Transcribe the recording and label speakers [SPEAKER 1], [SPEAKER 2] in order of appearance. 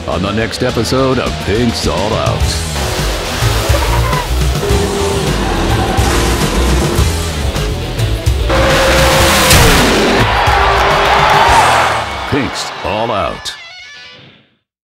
[SPEAKER 1] on the next episode of Pink's All Out. Pink's All Out.